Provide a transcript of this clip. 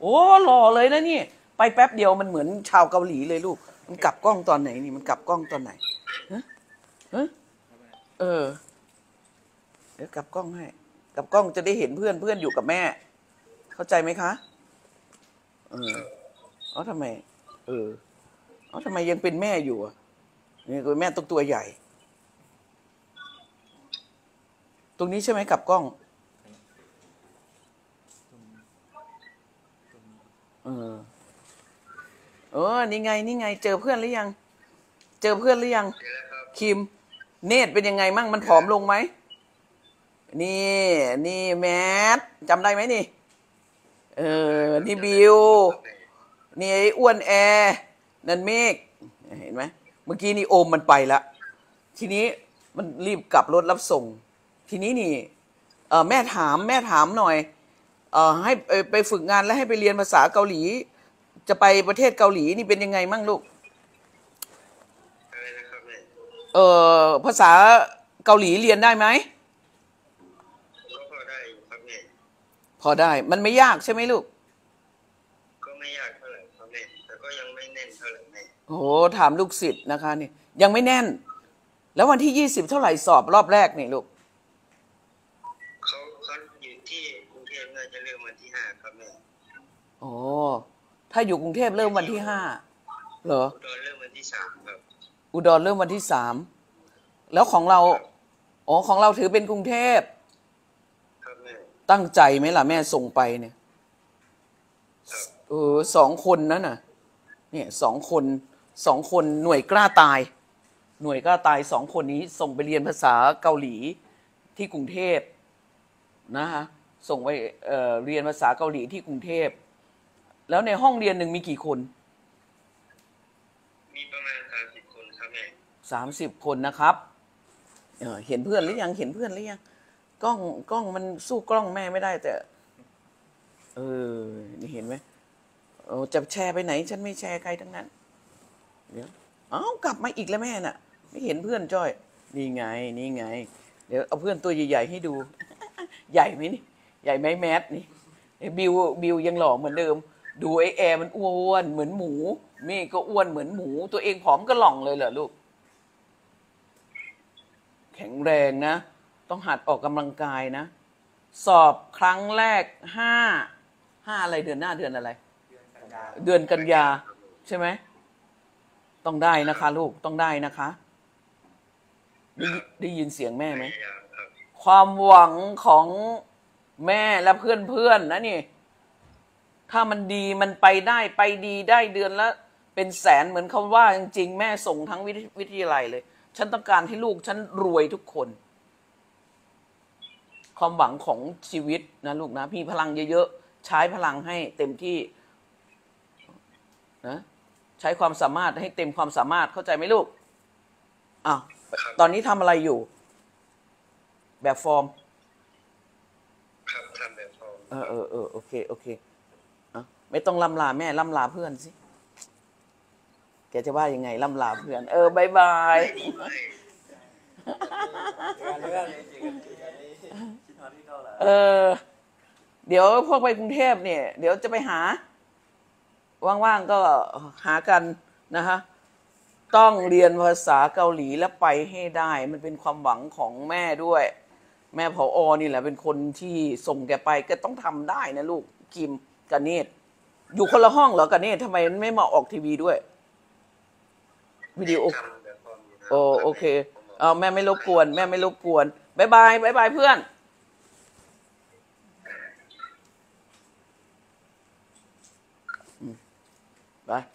โอ้หล่อเลยนะนี่ไปแป๊บเดียวมันเหมือนชาวเกาหลีเลยลูกมันกลับกล้องตอนไหนนี่มันกลับกล้องตอนไหนฮะฮะเออเดี๋ยวกลับกล้องให้กลับกล้องจะได้เห็นเพื่อนเพื่อนอยู่กับแม่เข้าใจไหมคะทำไมทำไมยังเป็นแม่อยู่อ่ะนี่คือแม่ตัวใหญ่ตรงนี้ใช่ไหมกลับกล้องนี่ไงเจอเพื่อนหรือยังเจอเพื่อนหรือยังคิมเนตเป็นยังไงมั่งมันผอมลงไหมนี่แมทจำได้ไหมนี่นี่บิวนี่ไอ้อ้วนแอร์นั่นเมฆเห็นไหมเมื่อกี้นี่โอมมันไปละทีนี้มันรีบกลับรถรับส่งทีนี้นี่แม่ถามหน่อยให้ไปฝึกงานแล้วให้ไปเรียนภาษาเกาหลีจะไปประเทศเกาหลีนี่เป็นยังไงมั่งลูกอะไรนะครับแม่ภาษาเกาหลีเรียนได้ไหมก็พอได้อยู่ครับแม่พอได้มันไม่ยากใช่ไหมลูกก็ไม่ยากเท่าไหร่ครับแม่แต่ก็ยังไม่แน่นเท่าไหร่แม่โอ้ถามลูกศิษย์นะคะนี่ยังไม่แน่นแล้ววันที่20เท่าไหร่สอบรอบแรกนี่ลูกเขาอยู่ที่กรุงเทพน่าจะเริ่มวันที่5ครับแม่โอ้ถ้าอยู่กรุงเทพเริ่มวันที่5เหรออุดรเริ่มวันที่3ครับอุดรเริ่มวันที่3แล้วของเราของเราถือเป็นกรุงเทพครับแม่ตั้งใจไหมล่ะแม่ส่งไปเนี่ย2 คนนั่นน่ะเนี่ย2 คนหน่วยกล้าตาย2 คนนี้ส่งไปเรียนภาษาเกาหลีที่กรุงเทพนะคะส่งไปเรียนภาษาเกาหลีที่กรุงเทพแล้วในห้องเรียนหนึ่งมีกี่คนมีประมาณ30 คนครับแม่ 30 คนนะครับเห็นเพื่อนหรือยังกล้องมันสู้กล้องแม่ไม่ได้แต่นี่เห็นไหมจะแชร์ไปไหนฉันไม่แชร์ใครทั้งนั้นเดี๋ยวกลับมาอีกแล้วแม่น่ะไม่เห็นเพื่อนจ้อยนี่ไงเดี๋ยวเอาเพื่อนตัวใหญ่ๆให้ดูใหญ่ไหมนี่ใหญ่ไหมแมทนี่บิวยังหล่อเหมือนเดิมดูไอ้แอร์มันอ้วนเหมือนหมูเมฆก็อ้วนเหมือนหมูตัวเองผอมก็หล่องเลยเหรอลูกแข็งแรงนะต้องหัดออกกำลังกายนะสอบครั้งแรก5อะไรเดือนหน้าเดือนอะไรเดือนกันยาใช่ไหมต้องได้นะคะลูกต้องได้นะคะได้ยินเสียงแม่ไหมความหวังของแม่และเพื่อนนะนี่ถ้ามันดีมันไปได้ไปดีได้เดือนละเป็นแสนเหมือนเขาว่าจริงๆแม่ส่งทั้งวิทยาลัยเลยฉันต้องการให้ลูกฉันรวยทุกคนความหวังของชีวิตนะลูกนะมีพลังเยอะๆใช้พลังให้เต็มที่นะใช้ความสามารถให้เต็มความสามารถเข้าใจไหมลูกตอนนี้ทำอะไรอยู่แบบฟอร์มครับทำแบบฟอร์มโอเคไม่ต้องล่ำลาแม่ล่ำลาเพื่อนสิแกจะว่ายังไงล่ำลาเพื่อนบายบายเดี๋ยวพวกไปกรุงเทพเนี่ยเดี๋ยวจะไปหาว่างๆก็หากันนะคะต้องเรียนภาษาเกาหลีและไปให้ได้มันเป็นความหวังของแม่ด้วยแม่ผอ.นี่แหละเป็นคนที่ส่งแกไปแกต้องทำได้นะลูกคิมกับเนตอยู่คนละห้องเหรอกับเนตทำไมไม่มาออกทีวีด้วยวิดีโอโอเคแม่ไม่รบกวนบายบายเพื่อนไป